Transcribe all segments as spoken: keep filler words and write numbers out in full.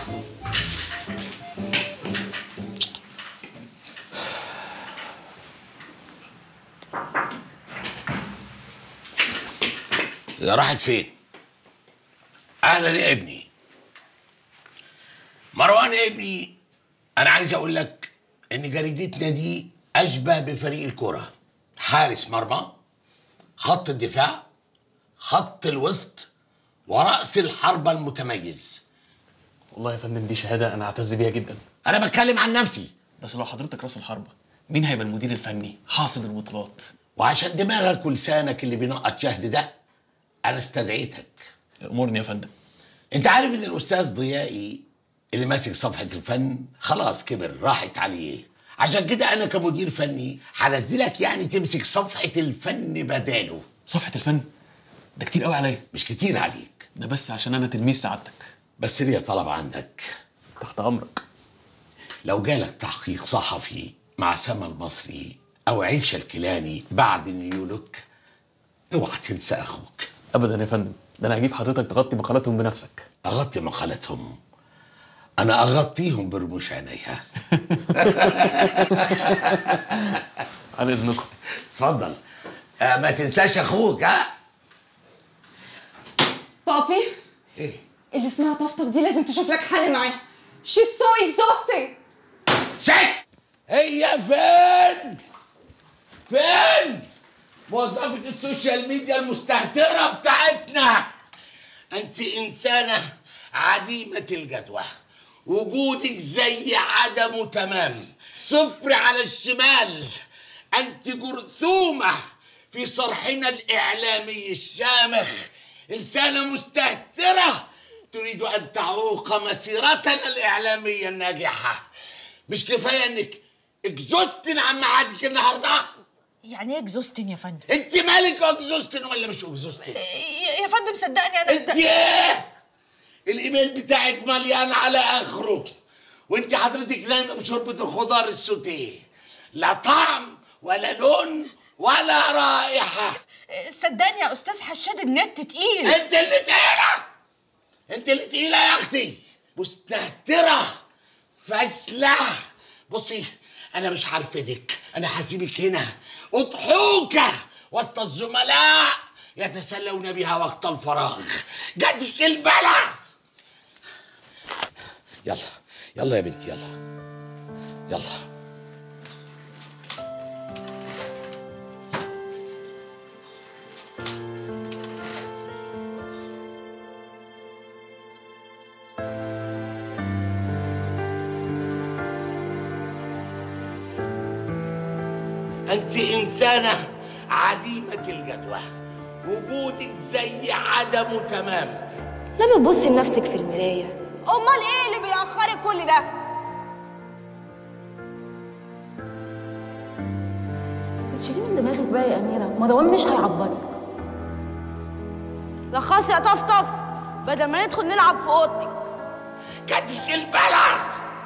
يا راحت فين؟ اهلا يا ابني. مروان يا ابني، انا عايز اقول لك ان جريدتنا دي اشبه بفريق الكرة. حارس مرمى، خط الدفاع، خط الوسط، ورأس الحربة المتميز. والله يا فندم دي شهادة أنا أعتز بيها جدا. أنا بتكلم عن نفسي. بس لو حضرتك رأس الحربة، مين هيبقى المدير الفني حاصد البطولات؟ وعشان دماغك ولسانك اللي بينقط شهد ده أنا استدعيتك. أمورني يا فندم. أنت عارف إن الأستاذ ضيائي اللي ماسك صفحة الفن خلاص كبر، راحت عليه. عشان كده أنا كمدير فني هنزلك يعني تمسك صفحة الفن بداله. صفحة الفن؟ ده كتير قوي عليا. مش كتير عليك، ده بس عشان أنا تلميذ سعادتك. بس ليا طلب عندك. تحت أمرك. لو جالك تحقيق صحفي مع سما المصري أو عيشة الكيلاني بعد نيولوك، اوعى تنسى أخوك. أبدا يا فندم، ده أنا هجيب حضرتك تغطي مقالاتهم بنفسك. أغطي مقالاتهم؟ أنا أغطيهم برموش عينيا. على إذنكم. اتفضل. آه ما تنساش أخوك. ها بابي؟ إيه؟ اللي اسمها طفطف دي لازم تشوف لك حل معاها. She's so exhausting. شيء. هي فين؟ فين؟ موظفة السوشيال ميديا المستهترة بتاعتنا. أنت إنسانة عديمة الجدوى، وجودك زي عدمه تمام، صفر على الشمال. أنت جرثومة في صرحنا الإعلامي الشامخ، إنسانة مستهترة تريد أن تعوق مسيرتنا الإعلامية الناجحة. مش كفاية إنك اكزوستن عن ميعادك النهارده؟ يعني ايه اكزوستن يا فندم؟ انت مالك اكزوستن ولا مش اكزوستن؟ يا فندم صدقني انا انت ايه؟ الايميل بتاعك مليان على اخره، وانت حضرتك نايمه في شوربه الخضار السوتيه، لا طعم ولا لون ولا رائحه. صدقني يا استاذ حشاد النت تقيل. انت اللي تقيله، انت اللي تقيله يا اختي، مستهتره فاشله. بصي انا مش هرفدك، انا هسيبك هنا اضحوكه وسط الزملاء يتسلون بها وقت الفراغ. جاتك البلا. يلا يلا يا بنتي، يلا يلا. أنت إنسانة عديمة الجدوى، وجودك زي عدمه تمام. لما تبصي لنفسك في المراية. أمال إيه اللي بيأخرك كل ده؟ بتشيليه من دماغك بقى يا أميرة، مروان مش هيعبرك. لخصي يا طفطف بدل ما ندخل نلعب في أوضتك. جاتك البلا.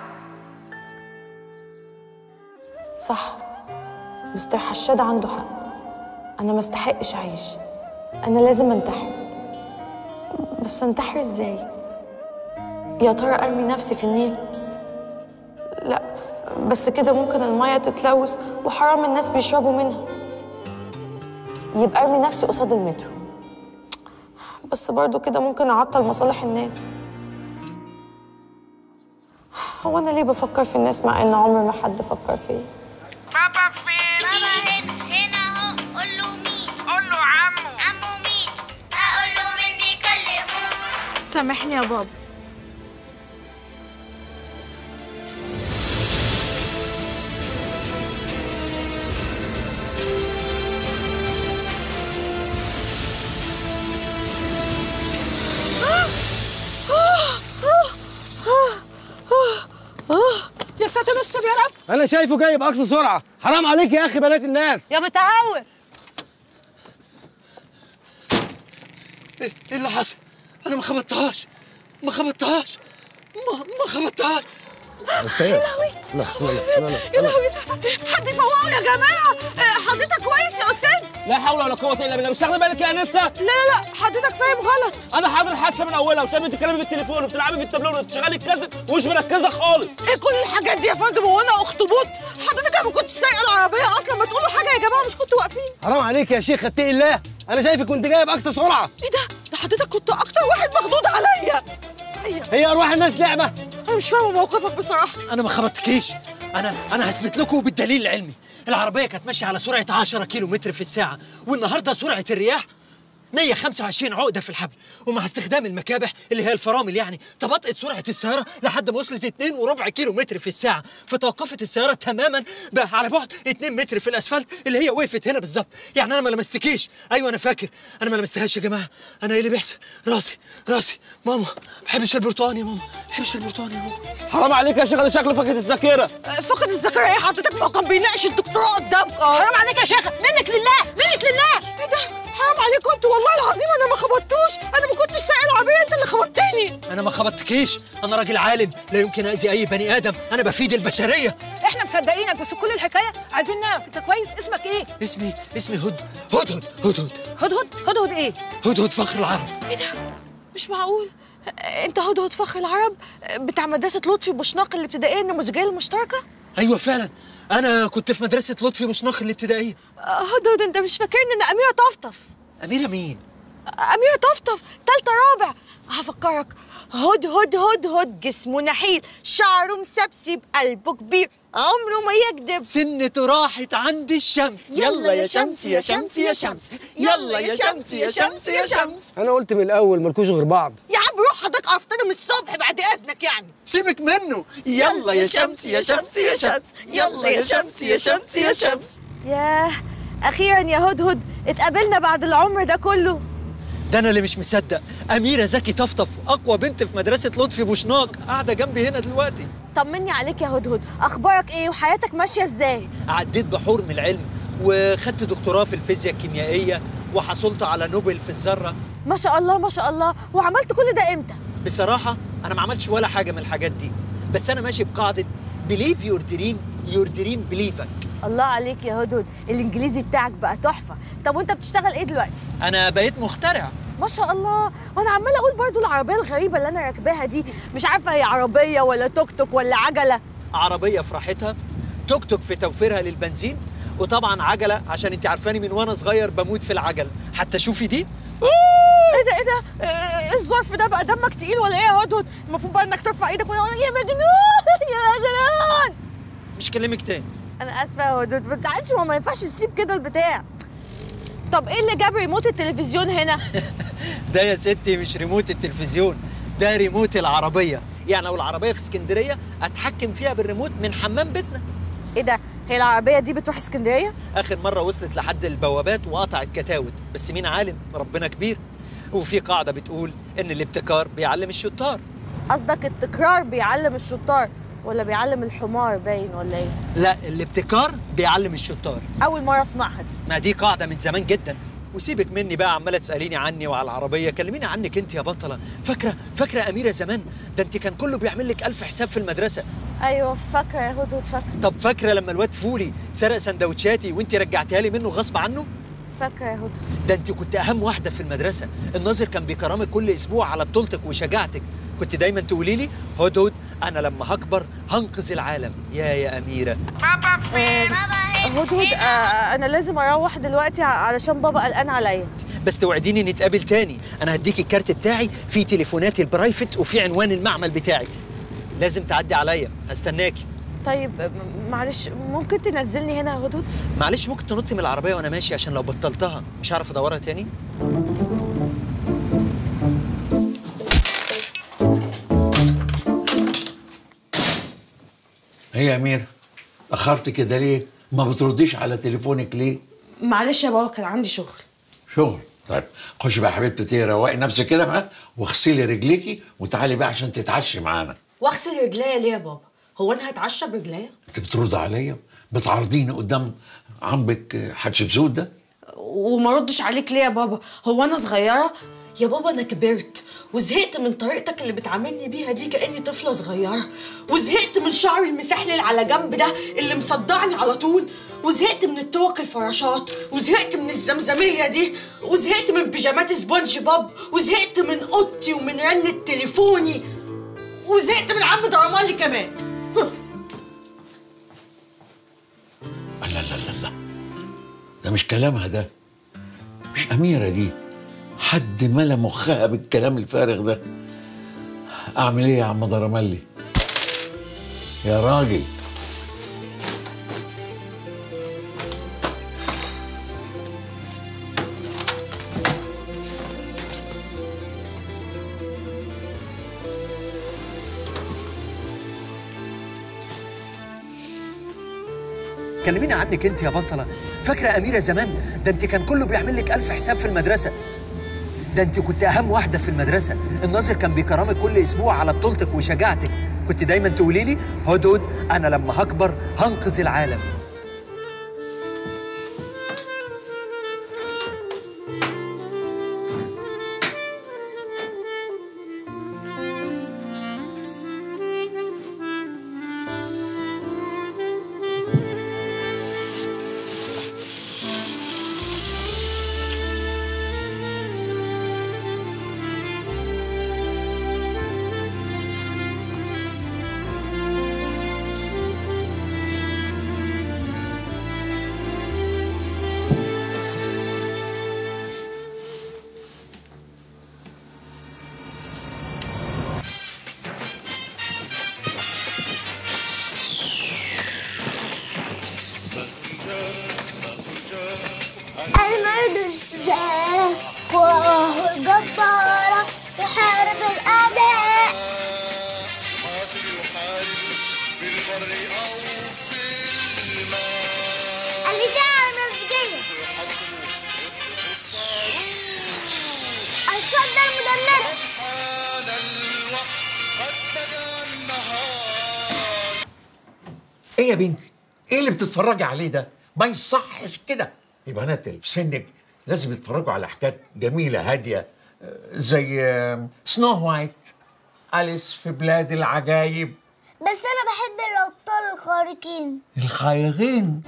صح، مستر حشاد عنده حق. أنا ما استحقش أعيش، أنا لازم أنتحر. بس أنتحر إزاي؟ يا ترى أرمي نفسي في النيل؟ لا، بس كده ممكن المية تتلوث وحرام الناس بيشربوا منها. يبقى أرمي نفسي قصاد المترو، بس برضو كده ممكن أعطل مصالح الناس. هو أنا ليه بفكر في الناس مع إن عمر ما حد فكر فيا؟ بابا فين؟ بابا هنا. هنا اهو. قول له مين؟ قول له عمو. عمو مين؟ اقول له مين بيكلمه؟ سامحني يا بابا. يا ساتر استر يا رب. انا شايفه جاي باقصى سرعه، حرام عليك يا اخي بنات الناس. يا متهور. ايه ايه اللي حصل؟ انا ما خبطتهاش، ما خبطتهاش، ما ما خبطتهاش. استاذ يا لهوي لا لا لا يا لهوي حد يفوقه يا جماعه. حضرتك كويس يا استاذ؟ لا حول ولا قوه الا بالله. مش تاخدي بالك يا انسه؟ لا لا حضرتك فاهم غلط. انا حاضر الحادثه من اولها، وشايف بتتكلمي في التليفون وبتلعبي في التابلو وبتشغلي الكاسيت ومش مركزه خالص. ايه كل الحاجات دي يا فندم؟ هو انا اخطبوط؟ حضرتك انا ما كنتش سايقه العربيه اصلا. ما تقولوا حاجه يا جماعه، مش كنتوا واقفين؟ حرام عليك يا شيخ، اتقي الله. انا شايفك كنت جاي باقصى سرعه. ايه ده؟ ده حضرتك كنت اكتر واحد مخضوض عليا. هي ارواح الناس لعبه؟ انا مش فاهمه موقفك بصراحه. انا ما خبطتكيش. انا انا هثبت لكم بالدليل العلمي. العربيه كانت ماشيه على سرعه عشرة كيلو متر في الساعه، والنهارده سرعه الرياح مية وخمسة وعشرين عقده في الحبل، ومع استخدام المكابح اللي هي الفرامل يعني تباطئت سرعه السياره لحد ما وصلت اتنين وربع كيلو متر في الساعه، فتوقفت السياره تماما بقى على بعد اتنين متر في الاسفلت اللي هي وقفت هنا بالظبط. يعني انا ما لمستكيش. ايوه انا فاكر انا ما لمستهاش يا جماعه. انا ايه اللي بيحصل؟ راسي راسي ماما، ما بحبش البرتقال يا ماما، ما بحبش البرتقال يا ماما. حرام عليك يا شيخ، ده شكله فقد الذاكره. فقد الذاكره ايه حضرتك؟ ما هو كان بيناقش الدكتوراه قدامك اهو. حرام عليك يا شيخه، منك لله منك لله. ايه ده؟ حرام عليكم انتوا والله العظيم. انا ما خبطتوش، انا ما كنتش سايق العربيه، انت اللي خبطتني. انا ما خبطتكيش، انا راجل عالم لا يمكن اذي اي بني ادم، انا بفيد البشريه. احنا مصدقينك، بس كل الحكايه عايزين نعرف انت كويس. اسمك ايه؟ اسمي اسمي هد هدهد هدهد هدهد هدهد ايه؟ هدهد فخر العرب. ايه ده؟ مش معقول. انت هدهد فخر العرب بتاع مدرسه لطفي بوشناق الابتدائيه النموذجيه المشتركه؟ ايوه فعلا، انا كنت في مدرسه لطفي بوشناق الابتدائيه. هدهد انت مش فاكرني ان اميره طفطف؟ اميره مين؟ أميرة طفطف تالتة رابع. هفكرك. هد هد هد هد جسمه نحيل، شعره مسبسب، قلبه كبير، عمره ما يكذب، سنته راحت عند الشمس. يلا يا شمس يا شمس يا شمس، يلا يا شمس يا شمس يا شمس. انا قلت من الاول مالكوش غير بعض. يا عم روح حضرتك عرفتني من الصبح بعد اذنك يعني. سيبك منه. يلا يا شمس يا شمس يا شمس، يلا يا شمس يا شمس يا شمس. ياه اخيرا يا هدهد اتقابلنا بعد العمر ده كله. ده انا اللي مش مصدق. اميره زكي طفطف اقوى بنت في مدرسه لطفي بوشناق قاعده جنبي هنا دلوقتي. طمني عليك يا هدهد، اخبارك ايه وحياتك ماشيه ازاي؟ عديت بحور من العلم وخدت دكتوراه في الفيزياء الكيميائيه وحصلت على نوبل في الذره. ما شاء الله ما شاء الله. وعملت كل ده امتى؟ بصراحه انا ما عملتش ولا حاجه من الحاجات دي، بس انا ماشي بقاعده بليف يور دريم يور دريم بليفك. الله عليك يا هدهد، الانجليزي بتاعك بقى تحفه. طب وانت بتشتغل ايه دلوقتي؟ انا بقيت مخترع. ما شاء الله. وانا عماله اقول برضو العربيه الغريبه اللي انا راكباها دي مش عارفه هي عربيه ولا توك توك ولا عجله. عربيه في راحتها، توك توك في توفيرها للبنزين، وطبعا عجله عشان انت عارفاني من وانا صغير بموت في العجل. حتى شوفي دي. ايه ده ايه ده؟ ايه الظرف ده بقى؟ دمك تقيل ولا ايه يا هدهد؟ المفروض بقى انك ترفع ايدك وتقول يا مجنون يا مجنون. مش كلمك تاني. انا اسفه يا هدهد، ما تزعلش، ما ينفعش تسيب كده البتاع. طب ايه اللي جاب ريموت التلفزيون هنا؟ ده يا ستي مش ريموت التلفزيون، ده ريموت العربيه. يعني لو العربيه في اسكندريه اتحكم فيها بالريموت من حمام بيتنا. ايه ده؟ هي العربيه دي بتروح اسكندريه؟ اخر مره وصلت لحد البوابات وقطعت كتاوت، بس مين عالم؟ ربنا كبير. وفي قاعده بتقول ان الابتكار بيعلم الشطار. قصدك التكرار بيعلم الشطار ولا بيعلم الحمار باين ولا ايه؟ لا، الابتكار بيعلم الشطار. اول مره اسمعها دي. ما دي قاعده من زمان جدا. وسيبك مني بقى عماله تساليني عني وعلى العربيه، كلميني عنك انت يا بطله. فاكره فاكره اميره زمان؟ ده انت كان كله بيعمل لك الف حساب في المدرسه. ايوه فاكره يا هدهد فاكره. طب فاكره لما الواد فولي سرق سندوتشاتي وانت رجعتيها لي منه غصب عنه؟ فاكره يا هدهد. ده انت كنت اهم واحده في المدرسه، الناظر كان بيكرمك كل اسبوع على بطولتك وشجاعتك. كنت دايما تقولي لي هدهد انا لما هكبر هنقذ العالم. يا يا اميره. بابا فين؟ هدهد آه انا لازم اروح دلوقتي علشان بابا قلقان عليا. بس توعديني نتقابل تاني. انا هديكي الكارت بتاعي فيه تليفوناتي البرايفت وفي عنوان المعمل بتاعي. لازم تعدي عليا، هستناكي. طيب معلش ممكن تنزلني هنا يا هدهد؟ معلش ممكن تنطي من العربيه وانا ماشي عشان لو بطلتها مش هعرف ادورها تاني. هي يا أميرة أخرت كده ليه؟ ما بترديش على تليفونك ليه؟ معلش يا بابا كان عندي شغل. شغل؟ طيب خشي بقى يا حبيبتي تيه، روقي نفسك كده بقى واغسلي رجليكي وتعالي بقى عشان تتعشي معانا. واغسل رجليا ليه يا بابا؟ هو أنا هتعشى برجليا؟ أنت بترد عليا؟ بتعرضيني قدام عمك حتشبسوت ده؟ وما ردش عليك ليه يا بابا؟ هو أنا صغيرة؟ يا بابا أنا كبرت وزهقت من طريقتك اللي بتعاملني بيها دي كأني طفلة صغيرة، وزهقت من شعري المسحلل على جنب ده اللي مصدعني على طول، وزهقت من التوك الفراشات، وزهقت من الزمزمية دي، وزهقت من بيجامات سبونج بوب، وزهقت من اوضتي ومن رنة تليفوني، وزهقت من عم درمالي كمان. لا لا لا لا، ده مش كلامها، ده مش أميرة دي، حد ملا مخها بالكلام الفارغ ده. أعمل إيه يا عم درمالي؟ يا راجل كلميني عنك انت يا بطله. فاكره اميره زمان؟ ده انت كان كله بيعمل لك الف حساب في المدرسه. ده انت كنت اهم واحده في المدرسه، الناظر كان بيكرمك كل اسبوع على بطولتك وشجاعتك. كنت دايما تقولي لي هدهد انا لما هكبر هنقذ العالم. المرد الشجاع قواه الجبارة يحارب الأعداء. قاتل يحارب في البر أو في الماء. الإذاعة المنطقية. القادة المدمرة. حان الوقت قد بدا النهار. ايه يا بنتي؟ ايه اللي بتتفرجي عليه ده؟ ما يصحش كده. البنات اللي في سنك لازم يتفرجوا على حاجات جميله هاديه زي سنو وايت، أليس في بلاد العجايب. بس انا بحب الابطال الخارقين. الخارقين؟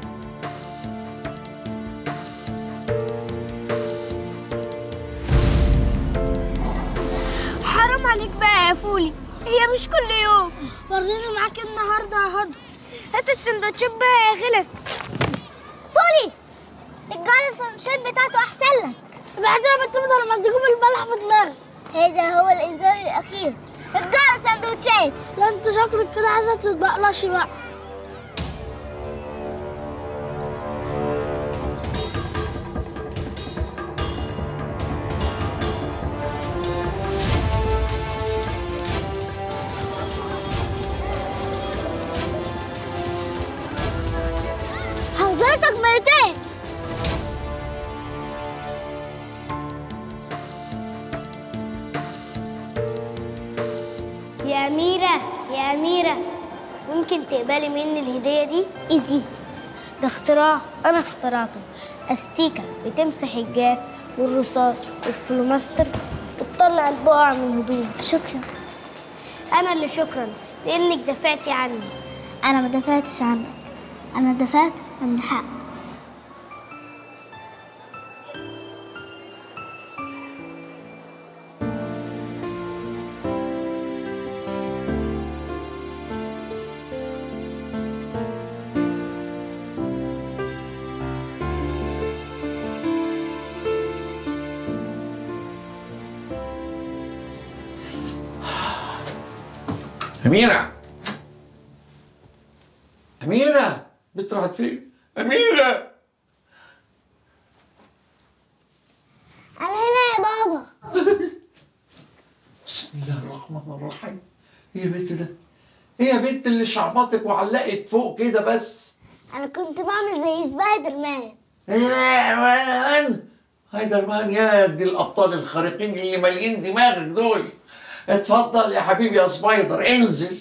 حرام عليك بقى يا فولي، هي مش كل يوم. وريني معاك النهارده يا هدى. هات السندوتشات بقى يا غلس. فولي الجعل السندوتشات بتاعته احسن لك. بعدين بتفضل لما تجيب البلح في دماغك. هذا هو الانذار الاخير. الجعل سندوتشات. لا انت شكلك كده عايزه تتبقلشي بقى. حضرتك مرتين. يا أميرة يا أميرة، ممكن تقبلي مني الهدية دي؟ إيه دي؟ ده اختراع أنا اخترعته. أستيكة بتمسح الجاف والرصاص والفلوماستر وتطلع البقع من هدوم. شكرا. أنا اللي شكرا لأنك دافعتي عني. أنا ما دافعتش عنك، أنا دافعت عن الحق. أميرة أميرة بنت راحت فين؟ أميرة أنا هنا يا بابا. بسم الله الرحمن الرحيم. إيه يا بنت ده؟ إيه يا بنت اللي شعبطك وعلقت فوق كده بس؟ أنا كنت بعمل زي سبايدر مان. سبايدر مان؟ سبايدر مان يا دي الأبطال الخارقين اللي مالين دماغك دول. اتفضل يا حبيبي يا سبايدر انزل.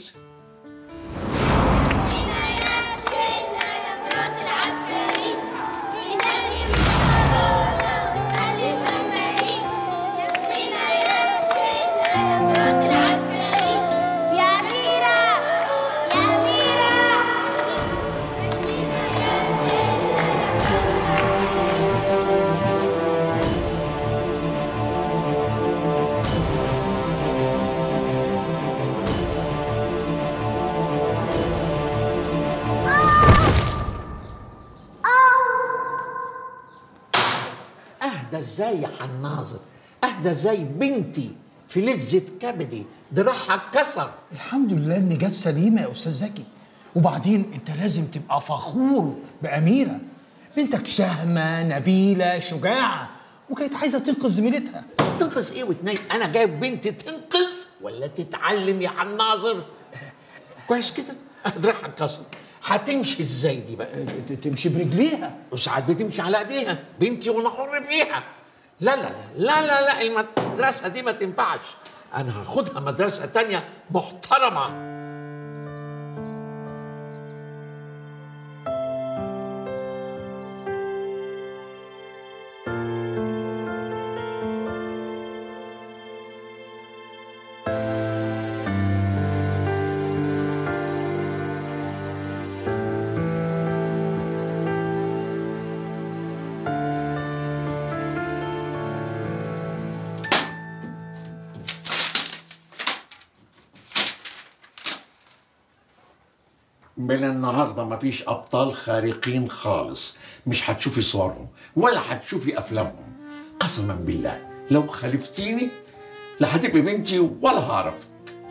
ازاي يا حناظر؟ اهدى زي بنتي في لذة كبدي، دراعها اتكسر. الحمد لله ان جت سليمه يا استاذ زكي. وبعدين انت لازم تبقى فخور باميره، بنتك شهمه نبيله شجاعه، وكانت عايزه تنقذ زميلتها. تنقذ ايه وتنيل؟ انا جايب بنتي تنقذ ولا تتعلم يا حناظر؟ كويس كده، دراعها اتكسر، هتمشي ازاي دي بقى؟ تمشي برجليها، وساعات بتمشي على ايديها، بنتي وانا حر فيها. لا لا لا لا لا المدرسة دي ما تنفعش، أنا هاخدها مدرسة تانية محترمة. من النهارده مفيش ابطال خارقين خالص، مش هتشوفي صورهم ولا هتشوفي افلامهم. قسما بالله لو خالفتيني لا هتبقي بنتي ولا هعرفك.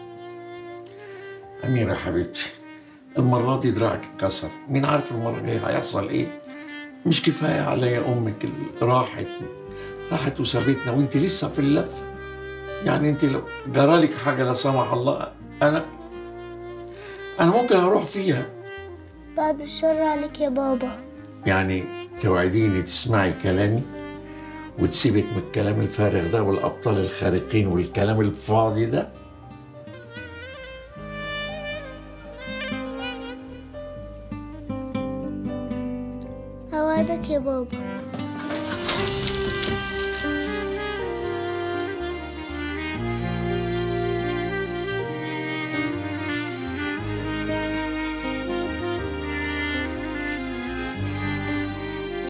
اميره حبيبتي، المره دي دراعك اتكسر، مين عارف المره الجايه هيحصل ايه؟ مش كفايه عليا امك اللي راحت راحت وسابتنا وانت لسه في اللفه. يعني انت لو جرالك حاجه لا سمح الله انا أنا ممكن أروح فيها. بعد الشر عليك يا بابا. يعني توعديني تسمعي كلامي وتسيبك من الكلام الفارغ ده والأبطال الخارقين والكلام الفاضي ده؟ أوعدك يا بابا.